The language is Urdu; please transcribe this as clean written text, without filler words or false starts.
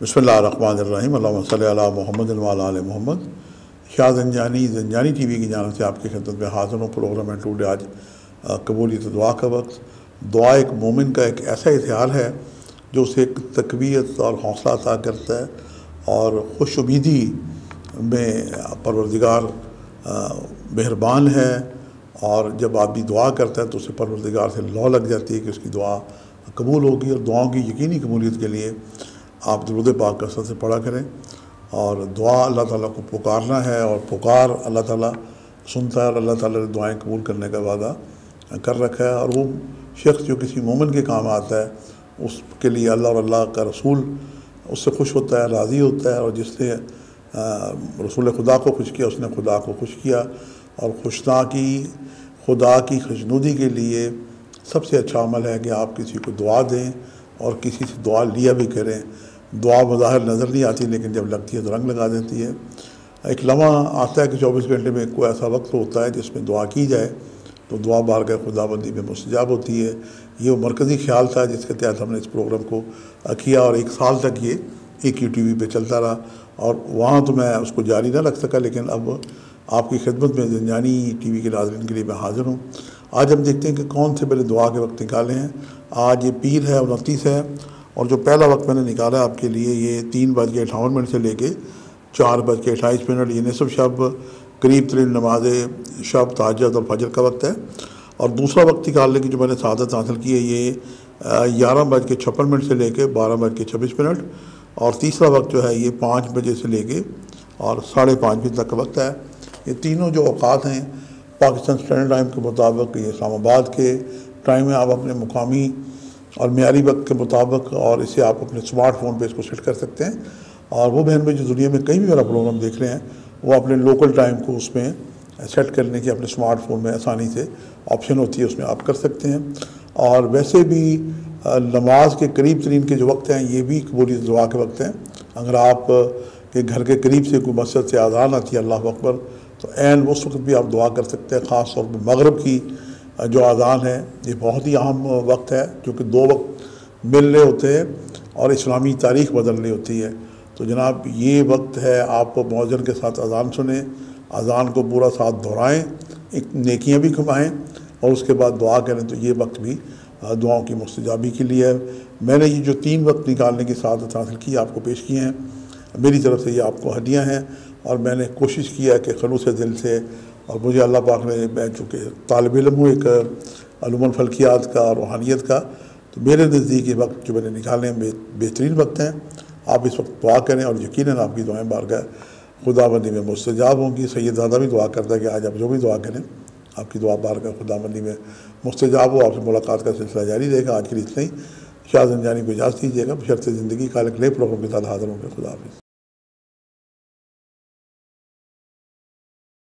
بسم اللہ الرحمن الرحیم اللہم صلی علی محمد وعلی آل محمد۔ شاہ زنجانی ٹی وی کی جانب سے آپ کی خدمت میں حاضر ہوں۔ پروگرام ہے ٹوڈے آج قبولیت دعا کا وقت۔ دعا ایک مومن کا ایک ایسا ہتھیار ہے جو اسے ایک تقویت اور حوصلہ عطا کرتا ہے، اور خوش امیدی میں پروردگار مہربان ہے، اور جب آدمی دعا کرتا ہے تو اسے پروردگار سے لو لگ جاتی ہے کہ اس کی دعا قبول ہوگی۔ اور دعاؤں کی یقینی قبولیت کے لیے آپ درود پاک کثرت سے پڑھا کریں، اور دعا اللہ تعالیٰ کو پکارنا ہے، اور پکار اللہ تعالیٰ سنتا ہے، اور اللہ تعالیٰ نے دعائیں قبول کرنے کا وعدہ کر رکھا ہے۔ اور وہ شخص جو کسی مومن کے کام آتا ہے اس کے لیے اللہ اور اللہ کا رسول اس سے خوش ہوتا ہے، راضی ہوتا ہے، اور جس نے رسول خدا کو خوش کیا اس نے خدا کو خوش کیا۔ اور خدا کی خوشنودی کے لیے سب سے اچھا عمل ہے کہ آپ کسی کو دعا دیں اور کسی سے دعا لیا بھی کریں۔ دعا بظاہر نظر نہیں آتی، لیکن جب لگتی ہے تو رنگ لگا دیتی ہے۔ ایک لمحہ آتا ہے کہ 24 گھنٹے میں کوئی ایسا وقت ہوتا ہے جس میں دعا کی جائے تو دعا بارگاہ خداوندی میں مستجاب ہوتی ہے۔ یہ وہ مرکزی خیال تھا جس کے تحت ہم نے اس پروگرام کو کیا، اور 1 سال تک یہ AQTV پہ چلتا رہا، اور وہاں تو میں اس کو جاری نہ رکھ سکا، لیکن اب آپ کی خدمت میں زنجانی ٹی وی کے ناظرین کے لیے میں حاضر ہوں۔ آج ہم دیکھتے ہیں کہ کون سے پہلے دعا کے وقت نکالے ہیں۔ آج یہ پیر ہے، 29 ہے، اور جو پہلا وقت میں نے نکالا آپ کے لیے یہ 3:58 سے لے کے 4:28۔ یہ نصف شب، قریب ترین نماز شب، تہجد اور فجر کا وقت ہے۔ اور دوسرا وقت نکالنے کی جو میں نے سعادت حاصل کی ہے یہ 11:56 سے لے کے 12:26، اور تیسرا وقت جو ہے یہ 5 بجے سے لے کے اور 5:30 بجے تک کا وقت ہے۔ یہ تینوں جو اوقات ہیں پاکستان اسٹینڈرڈ ٹائم کے مطابق، یہ اسلام آباد کے ٹائم میں آپ اپنے مقامی اور معیاری وقت کے مطابق، اور اسے آپ اپنے اسمارٹ فون پہ اس کو سیٹ کر سکتے ہیں۔ اور وہ بہن بھائی جو دنیا میں کہیں بھی میرا پروگرام دیکھ رہے ہیں وہ اپنے لوکل ٹائم کو اس میں سیٹ کرنے کی اپنے اسمارٹ فون میں آسانی سے آپشن ہوتی ہے، اس میں آپ کر سکتے ہیں۔ اور ویسے بھی نماز کے قریب ترین کے جو وقت ہیں یہ بھی قبولیت دعا کے وقت ہیں۔ اگر آپ کے گھر کے قریب سے کوئی مسجد سے اذان آتی ہے اللہ اکبر، تو عین اس وقت بھی آپ دعا کر سکتے ہیں۔ خاص طور پہ مغرب کی جو اذان ہے یہ بہت ہی اہم وقت ہے، کیونکہ 2 وقت مل رہے ہوتے ہیں اور اسلامی تاریخ بدل رہی ہوتی ہے۔ تو جناب یہ وقت ہے، آپ مؤذن کے ساتھ اذان سنیں، اذان کو پورا ساتھ دہرائیں، ایک نیکیاں بھی کمائیں، اور اس کے بعد دعا کریں، تو یہ وقت بھی دعاؤں کی مستجابی کے لیے ہے۔ میں نے یہ جو 3 وقت نکالنے کی سعادت حاصل کی آپ کو پیش کیے ہیں، میری طرف سے یہ آپ کو ہدیہ ہیں، اور میں نے کوشش کیا کہ خلوص دل سے، اور مجھے اللہ پاک نے، میں چونکہ طالب علم ہوں ایک علوم الفلکیات کا اور روحانیت کا، تو میرے نزدیک یہ وقت جو میں نے نکالے ہیں بہترین وقت ہیں۔ آپ اس وقت دعا کریں، اور یقیناً آپ کی دعائیں بارگاہ خداوندی میں مستجاب ہوں گی۔ سید زادہ بھی دعا کرتا ہے کہ آج آپ جو بھی دعا کریں آپ کی دعا بارگاہ خداوندی میں مستجاب ہو۔ آپ سے ملاقات کا سلسلہ جاری رہے گا۔ آج کے لیے اتنا ہی۔ شاہ زنجانی کو اجازت دیجیے گا، بشرط زندگی کا ایک نئے پروگرام کے ساتھ حاضر ہوں گے۔ خدا حافظ۔